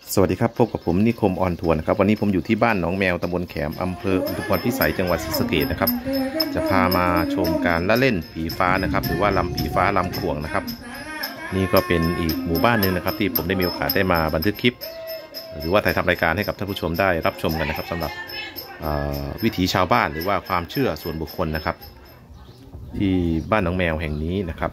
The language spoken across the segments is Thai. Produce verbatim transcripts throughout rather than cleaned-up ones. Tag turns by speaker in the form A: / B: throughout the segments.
A: สวัสดีครับพบกับผมนิคมออนทัวร์นะครับวันนี้ผมอยู่ที่บ้านหนองแมวตำบลแขมอำเภออุทุมพรพิสัยจังหวัดศรีสะเกษนะครับจะพามาชมการละเล่นผีฟ้านะครับหรือว่าลำผีฟ้าลำขวงนะครับนี่ก็เป็นอีกหมู่บ้านหนึ่งนะครับที่ผมได้มีโอกาสได้มาบันทึกคลิปหรือว่าถ่ายทำรายการให้กับท่านผู้ชมได้รับชมกันนะครับสำหรับวิถีชาวบ้านหรือว่าความเชื่อส่วนบุคคลนะครับที่บ้านหนองแมวแห่งนี้นะครับ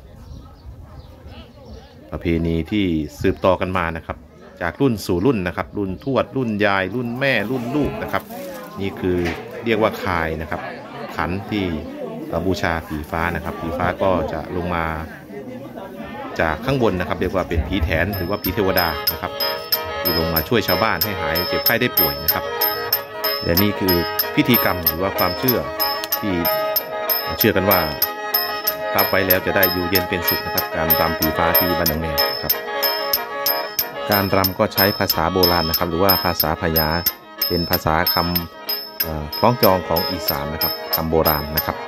A: ประเพณีที่สืบต่อกันมานะครับจากรุ่นสู่รุ่นนะครับรุ่นทวดรุ่นยายรุ่นแม่รุ่นลูกนะครับนี่คือเรียกว่าคายนะครับขันที่บูชาผีฟ้านะครับผีฟ้าก็จะลงมาจากข้างบนนะครับเรียกว่าเป็นผีแถนหรือว่าผีเทวดานะครับที่ลงมาช่วยชาวบ้านให้หายเจ็บไข้ได้ป่วยนะครับและนี่คือพิธีกรรมหรือว่าความเชื่อที่เชื่อกันว่ารับไว้แล้วจะได้อยู่เย็นเป็นสุขนะครับการรำผีฟ้าที่บ้านหนองแมวครับการรำก็ใช้ภาษาโบราณนะครับหรือว่าภาษาพญาเป็นภาษาคำคล้องจองของอีสานนะครับคำโบราณนะครับ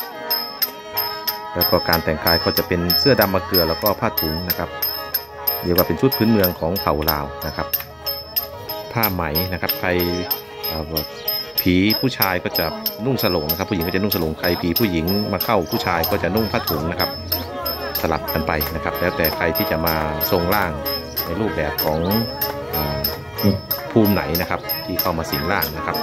A: แล้วก็การแต่งกายก็จะเป็นเสื้อดำมะเกลือแล้วก็ผ้าถุงนะครับเรียกว่าเป็นชุดพื้นเมืองของเผ่าลาวนะครับผ้าไหมนะครับใครผีผู้ชายก็จะนุ่งสโลงนะครับผู้หญิงก็จะนุ่งสโลงใครผีผู้หญิงมาเข้าผู้ชายก็จะนุ่งผ้าถุงนะครับสลับกันไปนะครับแล้วแต่ใครที่จะมาทรงร่างในรูปแบบของภูมิไหนนะครับที่เข้ามาสิงร่างนะครับ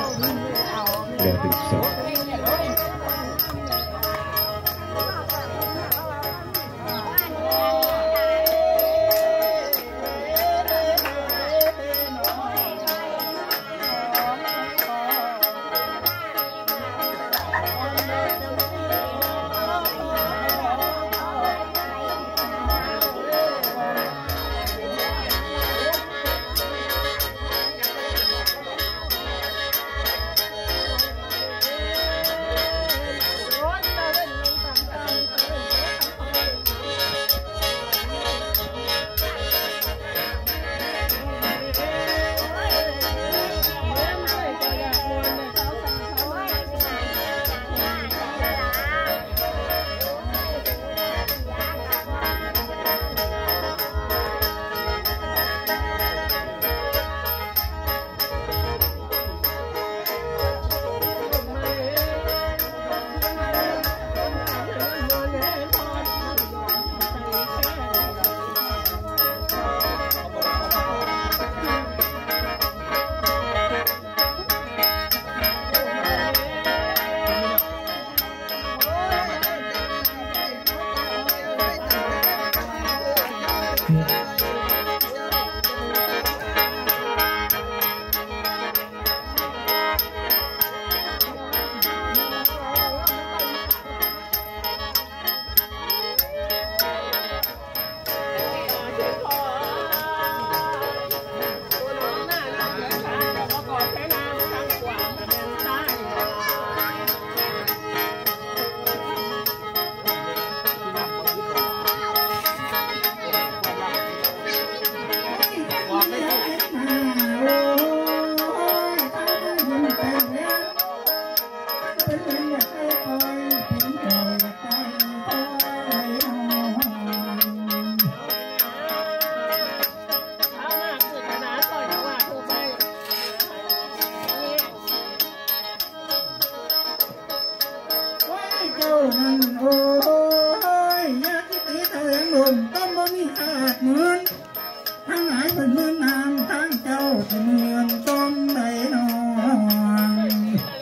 B: นั่นโอ้ยยาที่ตีเธอแรงลมต้องบ่มีขาดเหมือนทั้งหลายเป็นเมืองนามทั้งเจ้าเป็นเมืองต้มใดนอน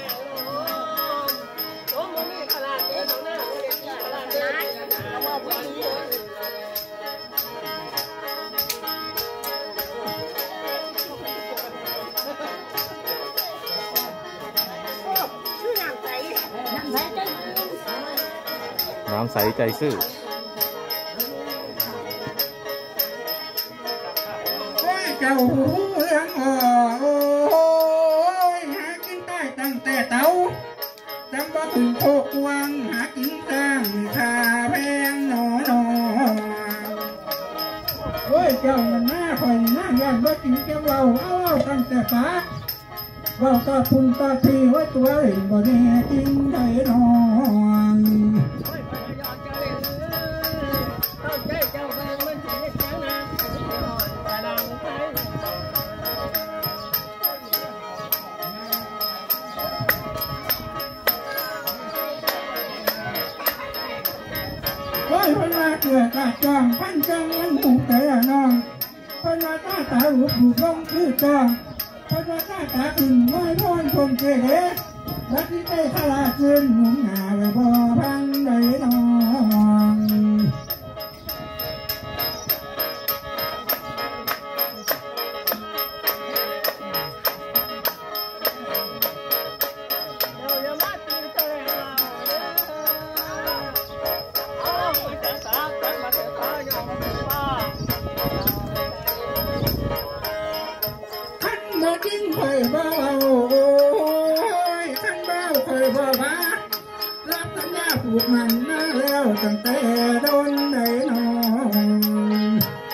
A: น้ำใสใจซื่อ
B: เจ้าหูเลี้ยงอ่อโอ้ยหากินใต้ตั้งแต่เต้าจำว่าถึงโคกวังหากินข้างขาแพงหนอหนอโอ้ยเจ้ามันหน้าคอยหน้าย่านว่ากินแก้วเราเอาเอาตั้งแต่ฟ้าว่าตาคุณตาทีไว้ตัวเองบ่แน่จริงได้นอนยพนาเกลือกาจองพันจังยังหูแต่น้องพนาตาตาหูผูกลงคือจองพนาตาตาอึ่งน้อยพ้นคงเกเรรักที่ใจขลาดจืนหนุ่มหนาและบ่พังใดน้องกินข่อยบ่เอาโอ้ยขันเบ้าข่อยบ่มารับสัญญาผูกมันมาแล้วตั้งแต่โดนได้น้อง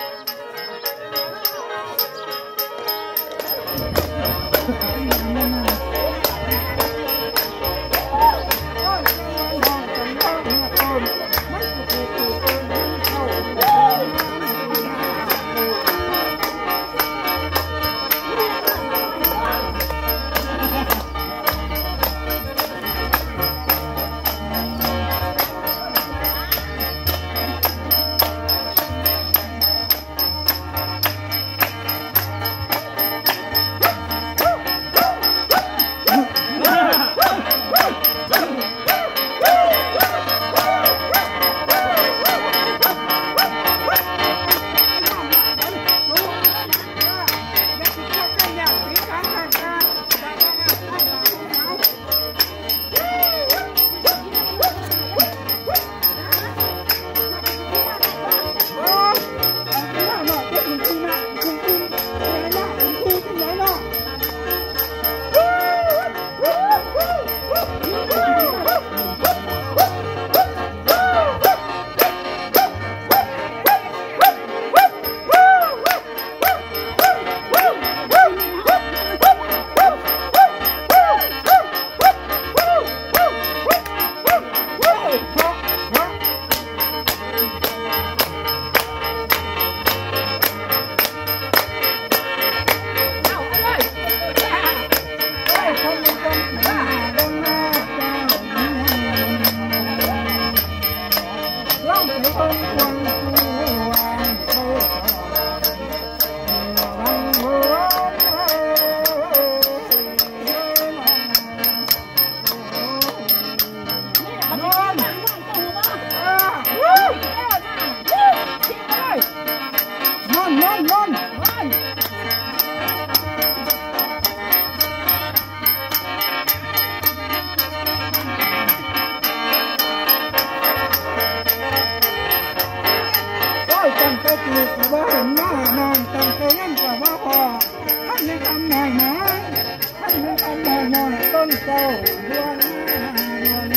B: ตั้งแต่เกิดก็บ่เห็นหน้านอนตั้งแต่ยังก็บ่พอท่านไม่ทำหน่อยหน่อยท่านไม่ทำหน่อยหน่อยต้นเจ้าดวงดวง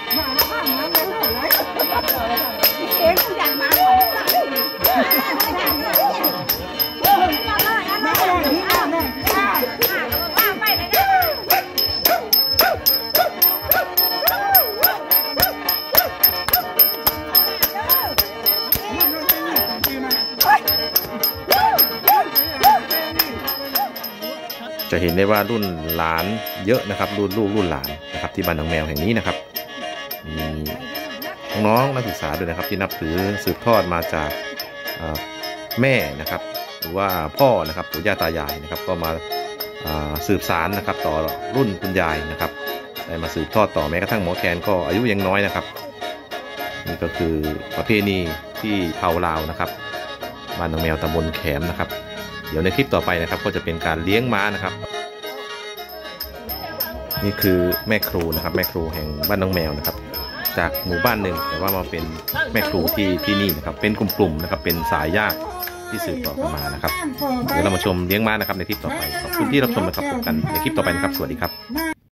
C: เองกูอยากมาก่อนไปเลยนะ
A: จะเห็นได้ว่ารุ่นหลานเยอะนะครับรุ่นลูกรุ่นหลานนะครับที่บ้านหนองแมวแห่งนี้นะครับมีน้องๆนักศึกษาด้วยนะครับที่นับถือสืบทอดมาจากแม่นะครับหรือว่าพ่อนะครับปู่ย่าตายายนะครับก็มาสืบสารนะครับต่อรุ่นคุณยายนะครับได้มาสืบทอดต่อแม้กระทั่งหมอแคนก็อายุยังน้อยนะครับนี่ก็คือประเพณีที่เผ่าลาวนะครับบ้านหนองแมวตำบลแขมนะครับเดี๋ยวในคลิปต่อไปนะครับก็จะเป็นการเลี้ยงม้านะครับนี่คือแม่ครูนะครับแม่ครูแห่งบ้านน้องแมวนะครับจากหมู่บ้านหนึ่งแต่ว่ามาเป็นแม่ครูที่ที่นี่นะครับเป็นกลุ่มๆนะครับเป็นสายญาติที่สืบต่อกันมานะครับเดี๋ยวเรามาชมเลี้ยงม้านะครับในคลิปต่อไปขอบคุณที่รับชมนะครับพบกันในคลิปต่อไปนะครับสวัสดีครับ